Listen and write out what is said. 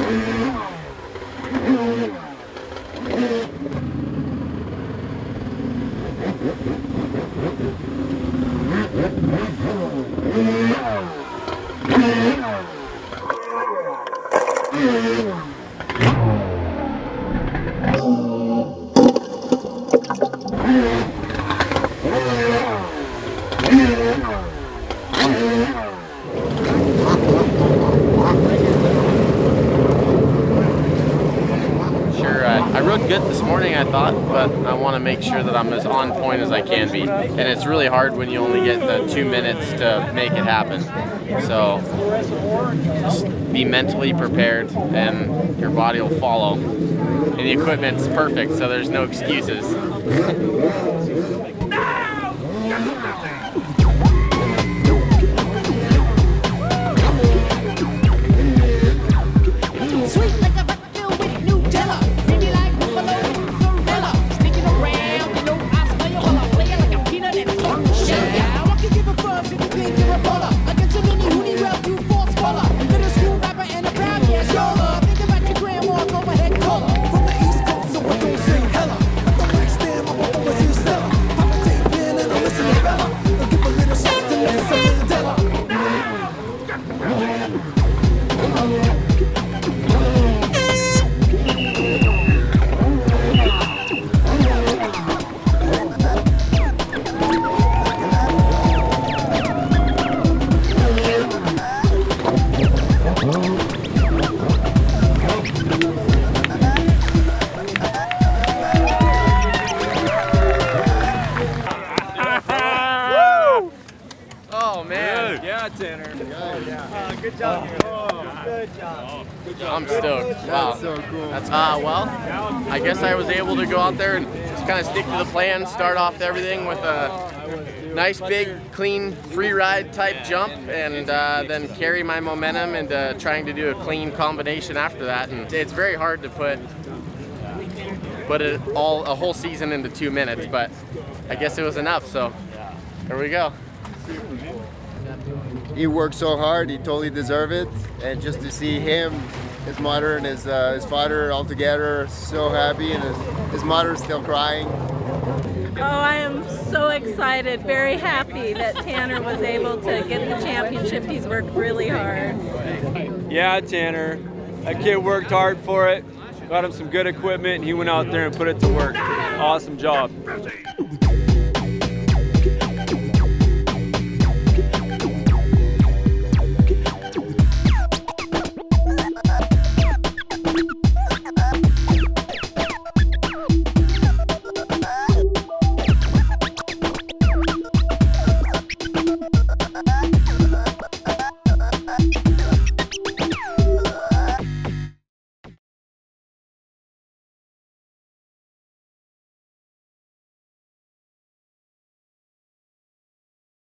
I rode good this morning, I thought, but I want to make sure that I'm as on point as I can be. And it's really hard when you only get the 2 minutes to make it happen. So just be mentally prepared and your body will follow. And the equipment's perfect, so there's no excuses. Oh man! Good. Yeah, Tanner. Good job. Good job. I'm stoked. Wow. That's so cool. That's well, I guess I was able to go out there and just kind of stick to the plan, start off everything with a nice big clean free ride type jump, and then carry my momentum into trying to do a clean combination after that. And it's very hard to put a whole season into 2 minutes, but I guess it was enough, so here we go. He worked so hard, he totally deserved it, and just to see him, his mother and his father all together, so happy, and his mother still crying. Oh, I am so excited, very happy that Tanner was able to get the championship. He's worked really hard. Yeah, Tanner. That kid worked hard for it, got him some good equipment, and he went out there and put it to work. Awesome job.